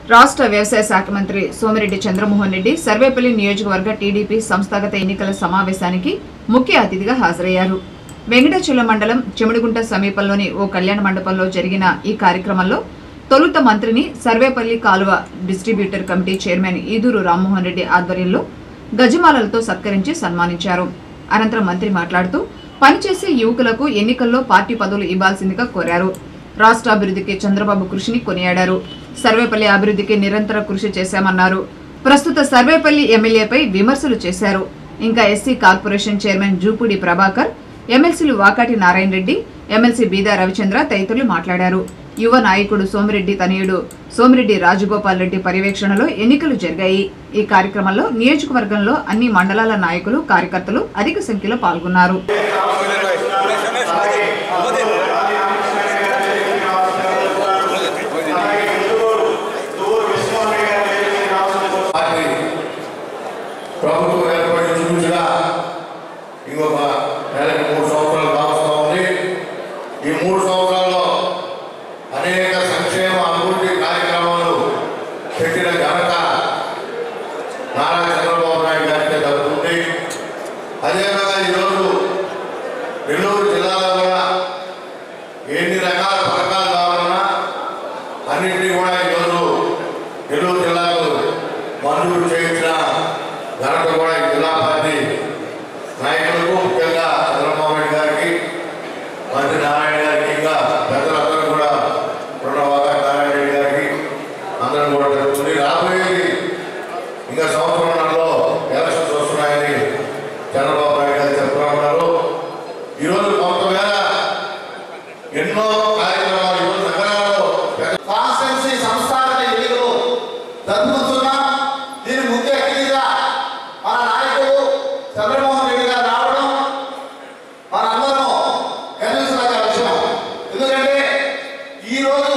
రాష్ట్ర వ్యవసాయ శాఖ మంత్రి సోమిరెడ్డి చంద్రమోహన్ రెడ్డి సర్వేపల్లి నియోజకవర్గ టీడీపీ సంస్థాగత ఎన్నికల సమావేశానికి ముఖ్య అతిథిగా హాజరయ్యారు. వెంకటాచలం మండలం చెమిడిగుంట సమీపంలోని ఓ కళ్యాణ మండపంలో జరిగిన ఈ కార్యక్రమంలో తొలుత మంత్రిని సర్వేపల్లి కాలువ distributor committee chairman Eduru Rammohan Reddy ఆధ్వర్యంలో గజమాలలతో సత్కరించి సన్మానించారు. అనంతరం మంత్రి మాట్లాడుతూ పనిచేసే యువకులకు ఎన్నికల్లో పార్టీ పదవులు ఇవ్వాల్సిందిగా కోరారు. రాష్ట్ర అభివృద్ధికి చంద్రబాబు కృషిని కొనియాడారు. సర్వేపల్లి అభివృద్ధికి నిరంతర కృషి చేశామన్నారు. ప్రస్తుత సర్వేపల్లి ఎమ్మెల్యేపై విమర్శలు చేశారు. ఇంకా SC corporation chairman Jupudi Prabhakar, ఎమ్మెల్సీలు వాకాటి నారాయణ రెడ్డి, ఎమ్మెల్సీ బీదా రవిచంద్ర తదితరులు మాట్లాడారు. యువ నాయకుడు సోమిరెడ్డి తనయుడు సోమిరెడ్డి రాజగోపాల్ రెడ్డి పర్యవేక్షణలో ఎన్నికలు జరిగాయి. ఈ కార్యక్రమంలో నియోజకవర్గంలో అన్ని మండలాల నాయకులు, కార్యకర్తలు అధిక సంఖ్యలో పాల్గొన్నారు. అనేక సంక్షేమ అభివృద్ధి కార్యక్రమాలు పెట్టిన ఘనత నారా చంద్రబాబు నాయుడు గారికి జరుగుతుంది. అదేవిధంగా ఈరోజు నెల్లూరు జిల్లాలో కూడా ఎన్ని రకాల పథకాలు కావాలన్నా అన్నింటినీ కూడా ఈరోజు నెల్లూరు జిల్లాకు మంజూరు చేయించిన ఘనత కూడా ఈ జిల్లా పార్టీ నాయకులకు, ముఖ్యంగా చంద్రబాబు నాయుడు గారికి, మంత్రి నారాయణ గారికి, ఇంకా పెద్దలందరూ కూడా అందరం కూడా జరుగుతుంది. రాబోయేది ఇంకా సంవత్సరంలో ఎలక్షన్స్ వస్తున్నాయని చంద్రబాబు నాయుడు గారు చెప్తూ ఉన్నారు. ఈరోజు కొంతమేర ఎన్నో కార్యక్రమాలు ఈరోజు నగరాల్లో కాన్స్టిట్యున్సీ సంస్థాగత ఎన్నికలు జరుపుతున్నాం. దీని ముఖ్య అతిథిగా మన నాయకుడు చంద్రమోహన్ రెడ్డి గారు రావడం మన అందరం గర్వించదగ్గ విషయం. ఎందుకంటే ఈరోజు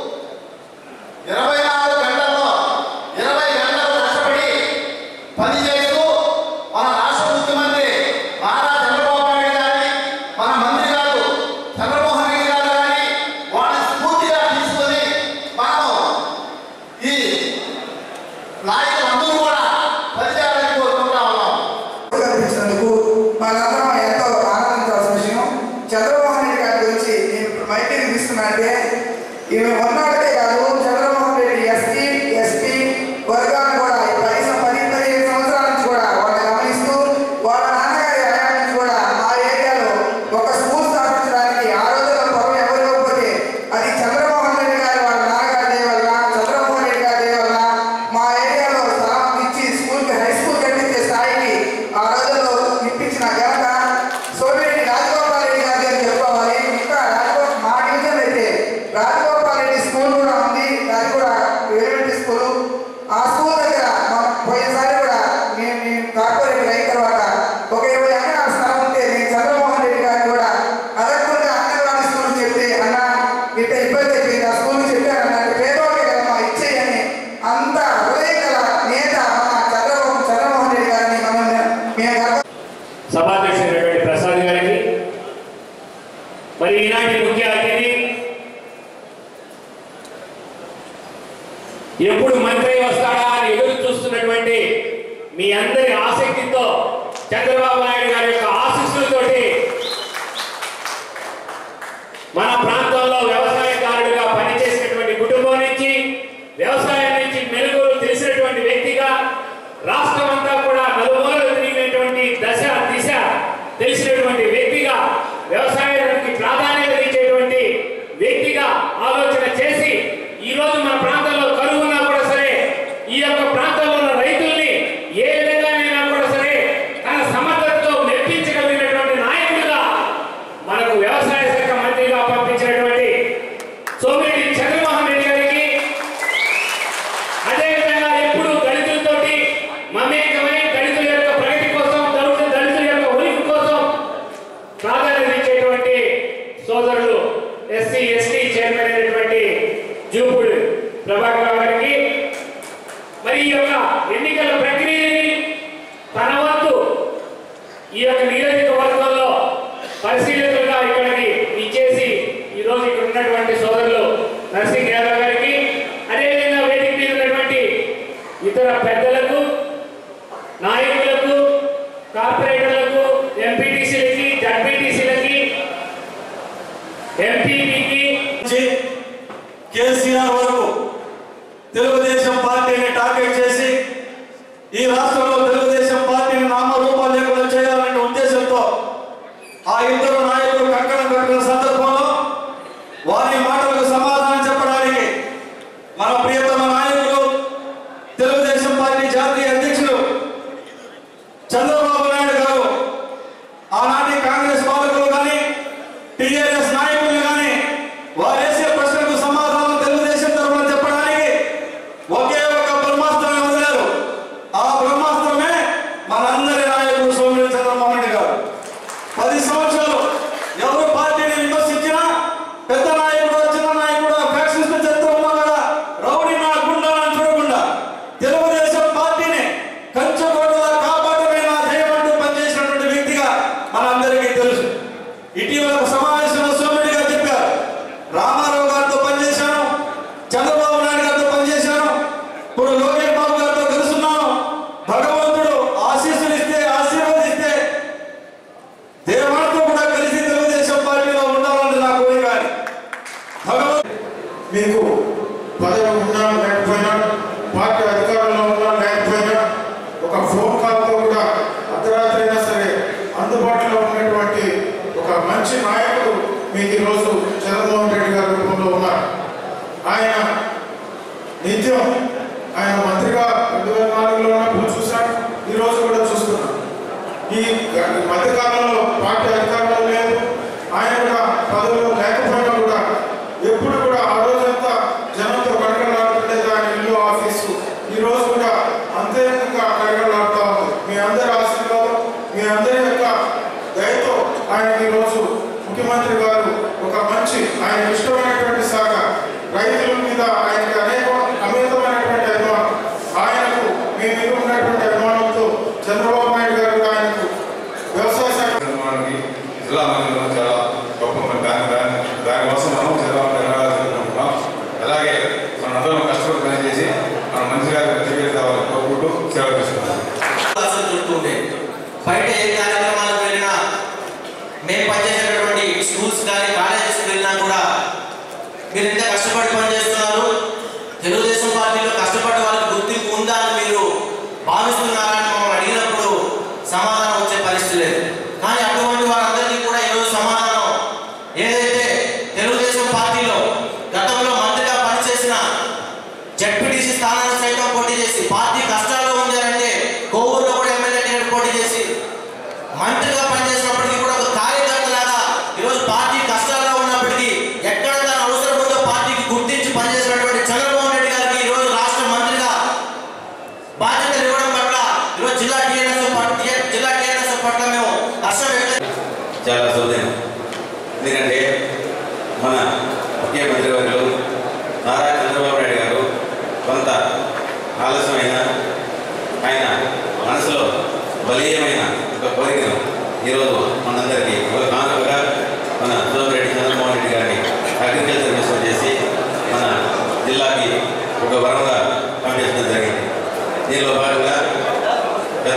24 గంటల్లో 20 గంటలు కష్టపడి పనిచేస్తూ మన రాష్ట్ర ముఖ్యమంత్రి నారా చంద్రబాబు నాయుడు గారిని, మన మంత్రి గారు చంద్రమోహన్ రెడ్డి గారు గారిని వాళ్ళని స్ఫూర్తిగా తీసుకొని మనం ఈ నాయకులందరూ కూడా పనిచేయాలని కోరుకుంటా ఉన్నాం. మనందరం ఎంతో ఆనందించాల్సిన విషయం. చంద్రమోహన్ రెడ్డి గారి గురించి నేను మైకింగ్ తీసుకున్నానంటే ఈమె ఉన్నవాళ్ళకే కాదు, చంద్రమోహన్ రెడ్డి ఎస్టీ ఎస్టీ వర్గాన్ని కూడా 10-15 సంవత్సరాల నుంచి కూడా వాళ్ళని గమనిస్తూ వాళ్ళ నాన్నగారి హయాం నుంచి కూడా మా ఏరియాలో ఒక స్కూల్ స్థాపించడానికి ఆ రోజుల్లో పొలం ఎవరు ఇవ్వకపోతే అది చంద్రమోహన్ రెడ్డి గారి వాళ్ళ నాన్నగారి దయ వల్ల, చంద్రమోహన్ రెడ్డి గారి దయ వల్ల మా ఏరియాలో స్థలం ఇచ్చి స్కూల్కి హై స్కూల్ కట్టించే స్థాయికి ఆ రోజుల్లో ఇప్పించిన ఘనత సోమిరెడ్డి రాజగోపాల్ రెడ్డి గారి అని చెప్పుకోవాలి. ఇంకా మా డివిజన్ అయితే రాజగోపాల్ రెడ్డి స్కూల్ కూడా ఉంది. అది కూడా ఎలిమెంటరీ స్కూల్. ఆ స్కూల్ దగ్గర పోయినసారి కూడా నేను కార్పొరేటర్ అయిన తర్వాత ఒక 20 ఎకరాల స్థలం ఉంటే నేను చంద్రమోహన్ రెడ్డి గారిని కూడా అదకుండా అంగన్వాడీ స్కూల్ చెప్తే అన్న ఇంత ఇబ్బంది అయిపోయింది, ఆ స్కూల్ చెప్పారన్న పేదవాళ్ళకి కదమ్మా ఇచ్చేయని అంత హృదయ గల నేత మన చంద్రమోహన్ రెడ్డి గారిని మేము సభాధ్యక్షుడైనటువంటి ప్రసాద్ గారికి, మరి ఈనాటి ముఖ్య అతిథి ఎప్పుడు మంత్రి వస్తాడా అని ఎదురు చూస్తున్నటువంటి మీ అందరి ఆసక్తితో చంద్రబాబు నాయుడు గారి యొక్క ఆశీస్సులతోటి మన ప్రాంతంలో వ్యవసాయకారుడిగా పనిచేసినటువంటి కుటుంబం నుంచి, వ్యవసాయం నుంచి మెరుగులు తెలిసినటువంటి వ్యక్తిగా, రాష్ట్రం అంతా కూడా నలుమూలలు తిరిగినటువంటి దిశ తెలిసినటువంటి వ్యక్తిగా, వ్యవసాయానికి ప్రాధాన్యత ఇచ్చేటువంటి వ్యక్తిగా ఆలోచన చేసి ఈరోజు మన ప్రాంతంలో కరువు ఉన్నా కూడా సరే ఈ యొక్క ప్రాంతంలో ఉన్న రైతుల్ని ఏ విధంగానైనా కూడా సరే తన సమర్థతతో మెప్పించగలిగినటువంటి నాయకుడిగా మనకు వ్యవసాయ శాఖ మంత్రిగా పంపించినటువంటి సోమిరెడ్డి చంద్రమోహన్ రెడ్డి గారికి, అదేవిధంగా ఎప్పుడు దళితులతోటి మమేకమై దళితుల యొక్క ప్రగతి కోసం, దళితుల యొక్క ఉనికి కోసం ప్రాధాన్యత ఇచ్చేటువంటి సోదరులు ఎస్సీ ఎస్టీ చైర్మన్ అయినటువంటి జూపూడి ప్రభాకర్ గారికి, మరి ఈ యొక్క ఎన్నికల ప్రక్రియని తన వంతు ఈ యొక్క నియోజకవర్గంలో పరిశీలకులుగా ఇక్కడికి ఇచ్చేసి ఈరోజు ఇక్కడ ఉన్నటువంటి సోదరులు నర్సింగ్ యాదవ్ గారికి, అదేవిధంగా వేదిక మీద వచ్చిన పెద్దలకు, నాయకులకు, కార్పొరేటర్లకు, ఎంపీటీసీలకి, జడ్పీటీసీలకి, ఎంపీపీకి కేసీఆర్ వరకు తెలుగుదేశం పార్టీని టార్గెట్ చేసి ఈ రాష్ట్రంలో తెలుగుదేశం పార్టీని నామరూపాలు లేకుండా చేయాలనే ఉద్దేశంతో ఆ ఇద్దరు నాయకులు కంకణం కట్టుకున్న సందర్భంలో వారి మాటలకు సమాధానం చెప్పడానికి మన ప్రియతమ నాయకులు తెలుగుదేశం పార్టీ జాతీయ అధ్యక్షులు చంద్రబాబు నాయుడు గారు ఆనాటి కాంగ్రెస్ పాలకులు కానీ టీఆర్ఎస్ నాయకులు కానీ వారేసే ప్రశ్నకు సమాధానం తెలుగుదేశం తరఫున చెప్పడానికి ఒకే ఒక బ్రహ్మాస్త్రాన్ని వదిలారు. ఆ బ్రహ్మాస్త్రమే మనందరి నాయకుడు సోమిరెడ్డి చంద్రమోహన్ రెడ్డి గారు. 10 సంవత్సరాలు ఎవరు పార్టీని విమర్శించినా పెద్ద నాయకుడు, చిన్న నాయకుడు, ఫ్యాక్షనిస్ట్ చెప్తూ ఉన్నా కదా, రౌడీ నా గుండా అని చూడకుండా తెలుగుదేశం పార్టీని కంచుకోటలా కాపాడమే నా ధ్యేయం అంటూ పనిచేసినటువంటి వ్యక్తిగా మనందరికీ తెలుసు. ఇటీవల సమావేశంలో సోమిరెడ్డి గారు చెప్పారు, రామారావు గారితో పనిచేశాను, చంద్రబాబు నాయుడు గారితో పనిచేశాను, ఇప్పుడు లోకేష్ బాబు గారితో కలుస్తున్నాను. భగవంతుడు ఆశీస్సులు ఇస్తే, ఆశీర్వదిస్తే దేవుడితో కూడా కలిసి తెలుగుదేశం పార్టీలో ఉండాలని నా కోరిక. మీకు పదవి ఉన్నా లేకపోయినా, పార్టీ అధికారంలో ఉన్నా లేకపోయినా, ఒక ఫోన్ కాల్తో కూడా అర్ధరాత్రి అయినా సరే అందుబాటులో ఉన్నటువంటి ఒక మంచి నాయకుడు మీకు ఈరోజు చంద్రమోహన్ రెడ్డి గారి రూపంలో ఉన్నారు. ఆయన నిత్యం ఆయన మంత్రిగా 2004లో ఉన్నప్పుడు చూశాను, ఈరోజు కూడా చూస్తున్నాను. ఈ మధ్యకాలంలో పార్టీ అధికారంలో లేదు, ఆయన కూడా పదవిలో లేకపోయినా కూడా ఎప్పుడు కూడా ఆ రోజంతా జనంతో కడగలాడుతుండేది ఆయన ఇల్లు, ఆఫీసు. ఈ రోజు కూడా అంతే కడగలాడుతూ ఉంది. మీ అందరి ఆశీర్వాదం, మీ అందరి యొక్క దయతో ఆయనకి ఈరోజు ముఖ్యమంత్రి గారు ఒక మంచి ఆయన ఇష్టమైనటువంటి శాఖ రైతుల మీద ఆయనకి అమితమైనటువంటి అభిమానం, ఆయనకు మీ మీద ఉన్నటువంటి అభిమానంతో చంద్రబాబు నాయుడు గారు ఆయనకు వ్యవసాయ శాఖ జిల్లా మంత్రులు చాలా గొప్ప దానికోసం మనం చంద్రబాబు. అలాగే మనందరం కష్టపడి పనిచేసి మన మంత్రి గారి మంత్రి కావాలని కోరుకుంటూ సేవ చేస్తున్నాం. బయట ఏ కార్యక్రమాలకు వెళ్ళినా, మేము పనిచేసేటటువంటి స్కూల్స్ కానీ కాలేజెస్కి వెళ్ళినా కూడా మీరు ఎంత కష్టపడి పనిచేస్తున్నారు, తెలుగుదేశం పార్టీలో కష్టపడే వాళ్ళకి గుర్తింపు ఉందా అని మీరు భావిస్తున్నారా అని మమ్మల్ని అడిగినప్పుడు సమాధానం వచ్చే పరిస్థితి లేదు. కానీ అటువంటి వారందరికీ కూడా ఈరోజు సమాధానం ఏదైతే తెలుగుదేశం పార్టీలో గతంలో మంత్రిగా పనిచేసిన జడ్పీటీసీ స్థానాన్ని సైతం పోటీ చేసి పార్టీ కష్టాల్లో ఉంది అంటే కోవూరులో కూడా ఎమ్మెల్యే టికెట్ పోటీ చేసి మంత్రిగా పనిచేసినప్పటికీ కూడా ఒక కార్యకర్తలాగా ఈరోజు పార్టీ కష్టాల్లో ఉన్నప్పటికీ ఎక్కడ తన అవసరం ఉందో పార్టీకి గుర్తించి పనిచేసినటువంటి చంద్రబాబు రెడ్డి గారికి ఈరోజు రాష్ట్ర మంత్రిగా బాధ్యతలు ఇవ్వడం పట్ల ఈరోజు జిల్లా టీఆర్ఎస్ పట్ల మేము హర్షం వ్యక్తం. చాలా శోధన. ఎందుకంటే మన ముఖ్యమంత్రి వర్యులు నారా చంద్రబాబు నాయుడు గారు కొంత ఆలస్యమైన ఆయన మనసులో బలీయమైన ఒక కోరికను ఈరోజు మనందరికీ ఒక కానుకగా మన సోమిరెడ్డి చంద్రమోహన్ రెడ్డి గారిని అగ్రికల్చర్ మినిస్టర్ చేసి మన జిల్లాకి ఒక వరంగా పంపించడం జరిగింది. దీనిలో భాగంగా గత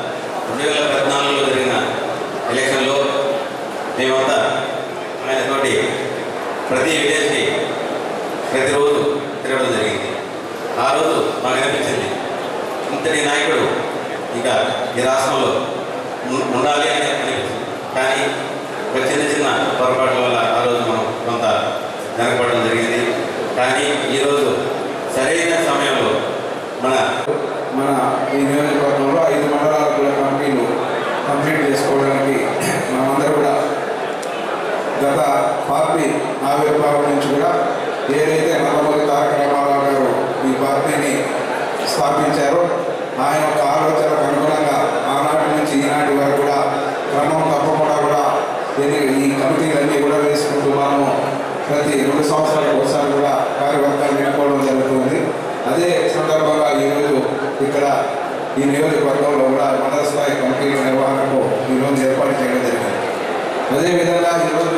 2014లో జరిగిన ఎలక్షన్లో మేమంతా ఆయనతోటి ప్రతి విలేజ్కి ప్రతిరోజు తిరగడం జరిగింది. ఆ రోజు మాకు అనిపించింది ఇంతటి నాయకుడు ఇంకా ఈ రాష్ట్రంలో ఉండాలి అని అనిపించింది. కానీ ఒక చిన్న పొరపాట్ల వల్ల ఆ రోజు మనం కొంత వెనకపడడం జరిగింది. కానీ ఈరోజు సరైన సమయంలో మన ఈ నియోజకవర్గంలో 5 మండలాల కూడా కమిటీలు కంప్లీట్ చేసుకోవడానికి మనమందరూ కూడా గత పార్టీ ఆవిర్భావం నుంచి కూడా ఏదైతే నందమూరి తారక రామారావు గారు ఈ పార్టీని స్థాపించారో ఆయన యొక్క ఆలోచనకు అనుగుణంగా ఆనాటి నుంచి ఈనాటి వరకు కూడా క్రమం తప్పకుండా కూడా ఈ కమిటీలన్నీ కూడా వేసుకుంటూ మనము ప్రతి 2 సంవత్సరాలకు ఒకసారి కూడా కార్యవర్గాలు పెట్టుకోవడం జరుగుతుంది. అదే సందర్భంగా ఈరోజు ఇక్కడ ఈ నియోజకవర్గంలో కూడా మండల స్థాయి కమిటీల నిర్వహణకు ఈరోజు ఏర్పాటు చేయడం జరిగింది. అదేవిధంగా ఈరోజు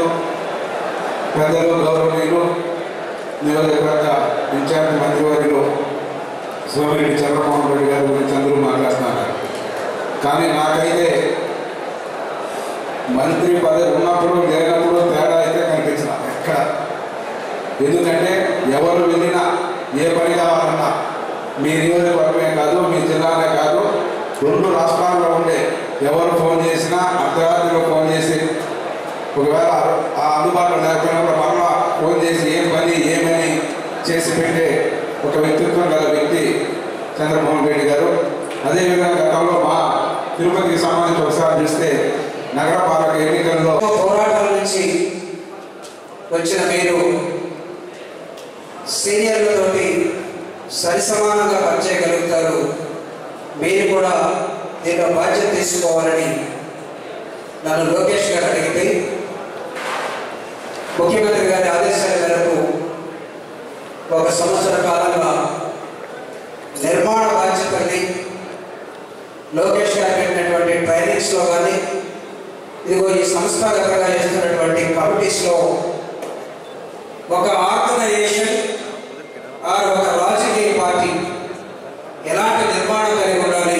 పెద్దలు గౌరవనీయులు నియోజకవర్గ ఇన్ఛార్జ్ మంత్రివర్యులు సోమిరెడ్డి చంద్రమోహన్ రెడ్డి గారి గురించి అందరూ మాట్లాడుతున్నారు. కానీ నాకైతే మంత్రి పదవి ఉన్నప్పుడు లేనప్పుడు తేడా అయితే కనిపించిన ఎక్కడ. ఎందుకంటే ఎవరు వెళ్ళినా ఏ పని కావాలన్నా మీ నియోజకవర్గమే కాదు, మీ జిల్లానే కాదు, 2 రాష్ట్రాల్లో ఉండే ఎవరు ఫోన్ చేసినా అర్ధరాత్రిలో ఫోన్ చేసి, ఒకవేళ ఆ అందుబాటులో లేకపోయినా కూడా మరలా ఫోన్ చేసి ఏం పని ఏమని చేసి పెట్టే ఒక వ్యక్తిత్వం గల వ్యక్తి చంద్రమోహన్ రెడ్డి గారు. అదేవిధంగా గతంలో మా తిరుపతికి సంబంధించి ఒకసారి చూస్తే నగరపాలక ఎన్నికల్లో పోరాటాల నుంచి వచ్చిన మీరు సీనియర్లతోటి సరిసమానంగా పనిచేయగలుగుతారు. మీరు కూడా దీంట్లో బాధ్యత తీసుకోవాలని నన్ను లోకేష్ గారు అడిగితే ముఖ్యమంత్రి గారి ఆదేశాల మేరకు 1 సంవత్సర కాలంగా నిర్మాణ బాధ్యతల్ని లోకేష్ గారు పెట్టినటువంటి ట్రైనింగ్స్లో కానీ ఇదిగో ఈ సంస్థాగతంగా చేస్తున్నటువంటి కమిటీస్లో ఒక ఆర్గనైజేషన్ ఒక రాజకీయ పార్టీ ఎలాంటి నిర్మాణం కలిగి ఉండాలి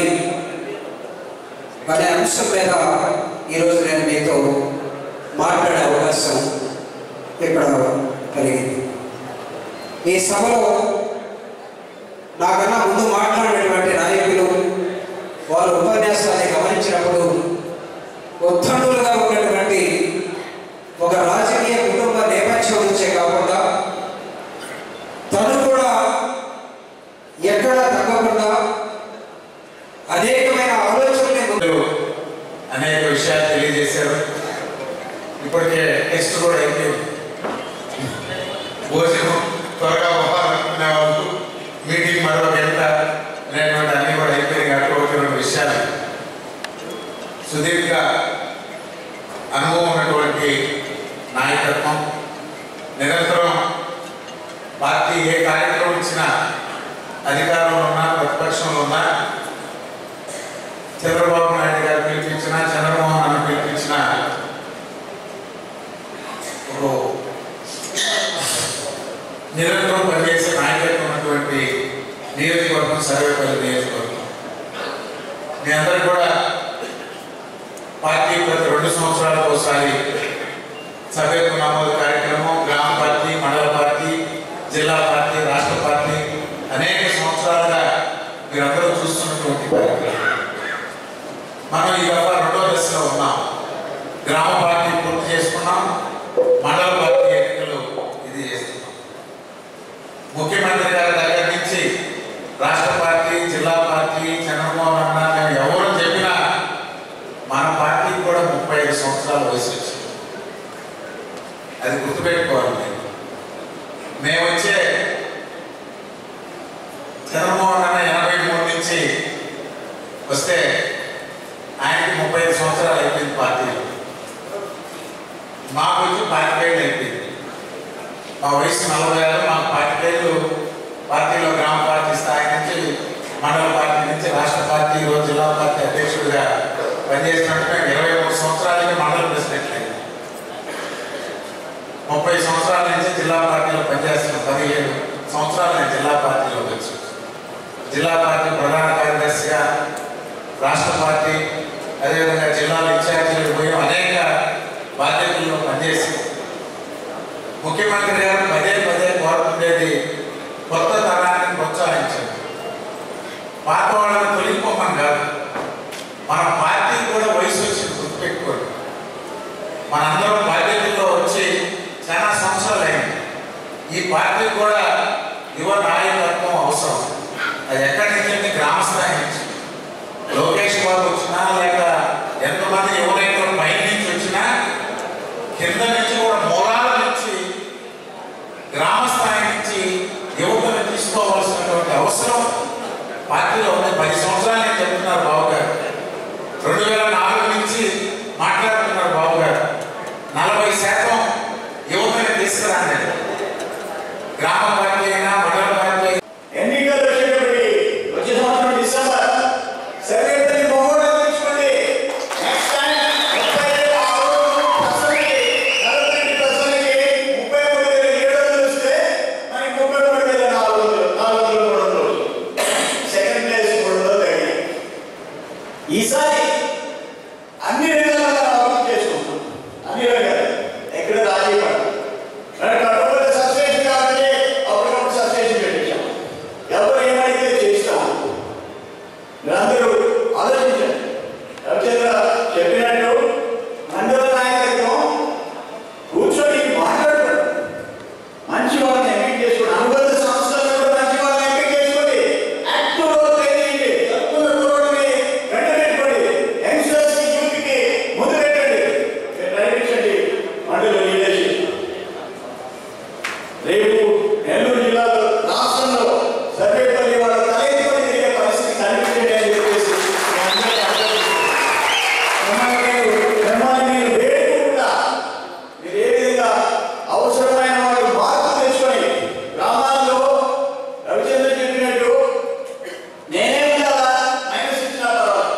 అనే అంశం మీద ఈరోజు నేను మీతో మాట్లాడే అవకాశం ఇక్కడ కలిగింది. ఈ సభలో నాకన్నా ముందు మాట్లాడినటువంటి నాయకులు వారు ఉపన్యాసాన్ని గమనించినప్పుడు ఉత్తండులుగా ఉన్నటువంటి ఒక రాజకీయ కుటుంబ నేపథ్యం నుంచే కాకుండా తను కూడా ఎక్కడ తగ్గకుండా అనేకమైన ఆలోచనలు అనేక విషయాలు తెలియజేశారు. ఇప్పటికే టెస్ట్ కూడా అయిపోయింది. భోజనం త్వరగా అవ్వాలనుకునే వాళ్ళు మీటింగ్ మరో గంట అనేటువంటి అన్నీ కూడా అయిపోయినాయి. కాబట్టి 2 విషయాలు సుదీర్ఘ అనుభవం ఉన్నటువంటి నాయకత్వం, నిరంతరం పార్టీ ఏ కార్యక్రమం ఇచ్చినా అధికారంలో ఉన్నా ప్రతిపక్షంలో ఉన్నా చంద్రబాబు నాయుడు గారు పిలిపించినా చంద్రమోహన్ అన్న పిలిపించినా నిరంతరం పనిచేసే నాయకత్వం ఉన్నటువంటి నియోజకవర్గం సర్వేపల్లి నియోజకవర్గం. మీ అందరూ కూడా పార్టీ ప్రతి 2 సంవత్సరాలకు ఒకసారి సభ్యత్వ నమోదు కార్యక్రమం, గ్రామ పార్టీ, మండల పార్టీ, జిల్లా పార్టీ, రాష్ట్ర పార్టీ అనేక సంవత్సరాలుగా మీరందరూ చూస్తున్నటువంటి కార్యక్రమం. మనం ఈ దఫా 2వ దశలో ఉన్నాం. గ్రామ పార్టీ పూర్తి చేసుకున్నాం, మండల పార్టీ ఎన్నికలు ఇది చేస్తున్నాం. ముఖ్యమంత్రి గారి దగ్గర నుంచి రాష్ట్ర పార్టీ, జిల్లా పార్టీ, చంద్రమోహన్ అన్న మేము ఎవరు చెప్పినా మన పార్టీకి కూడా 35 సంవత్సరాల వయసు వచ్చింది. అది గుర్తుపెట్టుకోవాలి. మేము వచ్చే చంద్రమోహన్ అన్న 83 నుంచి వస్తే ఆయనకి 35 సంవత్సరాలు అయిపోయింది పార్టీలో. మాకు వచ్చి 45 అయిపోయింది. మా వయసు 40 మాకు 45 పార్టీలో గ్రామ పార్టీ స్థాయి నుంచి మండల పార్టీ నుంచి రాష్ట్ర పార్టీ, ఈరోజు జిల్లా పార్టీ అధ్యక్షుడిగా పనిచేసినట్టు మేము 23 సంవత్సరాలకి మండల ప్రెసిడెంట్ అయింది. 30 సంవత్సరాల నుంచి జిల్లా పార్టీలో పనిచేస్తున్న 17 సంవత్సరాలు నేను జిల్లా పార్టీలో వచ్చి జిల్లా పార్టీ ప్రధాన కార్యదర్శిగా, రాష్ట్ర పార్టీ అదేవిధంగా జిల్లాల ఇన్ఛార్జీలు పోయి అనేక బాధ్యతల్లో పనిచేసి ముఖ్యమంత్రి గారు పదే కోరుతుండేది కొత్త తరాన్ని ప్రోత్సహించారు. పాత వాళ్ళని తొలగిపోమని కాదు, మన పార్టీ కూడా వయసు వచ్చింది. గుర్తుపెట్టుకోండి, మనందరం బాధ్యతల్లో వచ్చి చాలా సంవత్సరాలు అయింది. ఈ పార్టీ కూడా యువ నాయకత్వం అవసరం. అది ఎక్కడి నుంచి? గ్రామ స్థాయి నుంచి. లోకేష్ బాబు వచ్చినా లేక ఎంతమంది యువ నాయకులు పై నుంచి వచ్చినా కింద నుంచి కూడా మూలాల నుంచి గ్రామ స్థాయి నుంచి యువతను తీసుకోవాల్సినటువంటి అవసరం పార్టీలో ఉంది. 10 సంవత్సరాలు నేను చెప్తున్నారు బాబు గారు. 2004 నుంచి మాట్లాడుతున్నారు బాబు గారు. 40% యువతని తీసుకురాండి. గ్రామ పార్టీ అయినా, మండల పార్టీ ఈసారి అన్ని రంగాల్లో అభివృద్ధి చేసుకుంటాం. అన్ని రంగాలు ఎక్కడ రాజీ పడదు. కట్టుబడి సబ్స్టేషన్ కాబట్టి అప్పటికప్పుడు సబ్స్టేషన్ పెట్టించాం. ఎవరు ఏమైతే చేస్తాం మీరందరూ ఆలోచించండి. రవిచంద్ర చెప్పినట్టు మండల నాయకత్వం కూర్చొని మాట్లాడుకోండి. మంచి వాళ్ళని ఎంపిక చేసుకోండి. అనుబంధ సంస్థలను కూడా మంచి వాళ్ళని ఎంపిక చేసుకోండి. యాక్టివ్ రోల్ చేయండి. తక్కువ రోడ్ని వెంట పెట్టుకోండి. యంగ్స్టర్స్ కి యూత్ కి ముందు పెట్టండి. ప్రయత్నించండి మండల లీడర్షిప్. రేపు నెల్లూరు జిల్లాలో రాష్ట్రంలో సర్వేపల్లి వాళ్ళ తలెత్తుకొని తిరిగే పరిస్థితి కనిపించండి అని చెప్పేసి మిమ్మల్ని వేడుకుంటా మీరు ఏ విధంగా అవసరమైన వాళ్ళు మార్పు తెచ్చుకొని గ్రామాల్లో రవిచంద్ర చెప్పినట్టు నేనే ఉండాలా మైనస్ ఇచ్చినా పర్వాలేదు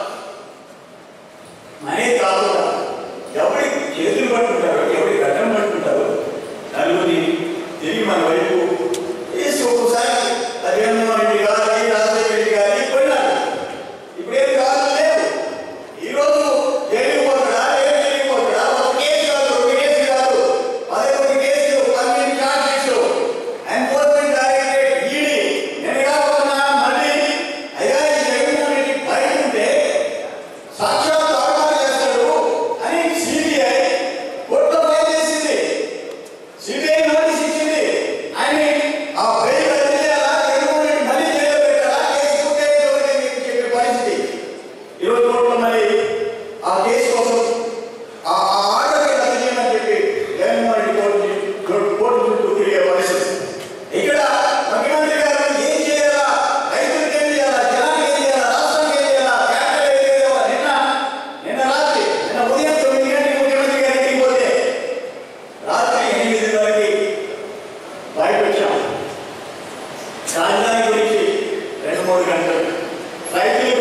మనీ కాకుండా ఎవరి చేతులు పట్టుకుంటారు, ఎవరి గడ్డం పట్టుకుంటారు, నలుగురిని తిరిగి మన వైపు వేసి ఒక్కోసారి జగన్మోహన్ రెడ్డి గారి రాజశేఖర రెడ్డి గారి పోయినారు. ఇప్పుడేం కాదు లేదు. ఈరోజు జైలు పోతాడా, ఏం చేయకపోతాడా, ఒక కేసు కాదు, రెండు కేసులు కాదు, 11 కేసులు, 12 ఛార్జ్షీట్లు. ఎన్ఫోర్స్మెంట్ డైరెక్టరేట్ ఈడీ నేనుగా పోతున్నా. మళ్ళీ అయ్యా ఈ జగన్మోహన్ రెడ్డి బయట ఉంటే సాక్షాత్ ఆర్డర్ చేస్తాడు అని సిబిఐ కోర్టులో ఫైల్ చేసింది. సిబిఐ నోటీస్ ఇచ్చింది. ఆయన ఆ బెయిల్ రద్దు చేయాలా, జగన్మోహన్ రెడ్డి మళ్ళీ జైల్లో పెట్టాలా, కేసు పూర్తయిన చెప్పే పరిస్థితి. ఈరోజు కోర్టులో మళ్ళీ ఆ కేసు కోసం ఆ ఆర్డర్ రద్దు చేయమని చెప్పి జగన్మోహన్ రెడ్డి కోర్టు చుట్టూ తిరిగే పరిస్థితి. ఇక్కడ ముఖ్యమంత్రి గారు ఏం చేయాలా, రైతులకు ఏం చేయాలా, జనానికి ఏం చేయాలా, రాష్ట్రానికి ఏం చేయాలా, క్యాపిటల్ ఏం చేయాలా. నిన్న రాత్రి ఉదయం 9 గంటలకు ముఖ్యమంత్రి గారు ఇంటికి పోతే రాత్రి 8 వరకు బయట వచ్చాం. రాజధాని గురించి 2-3 గంటలు, రైతుల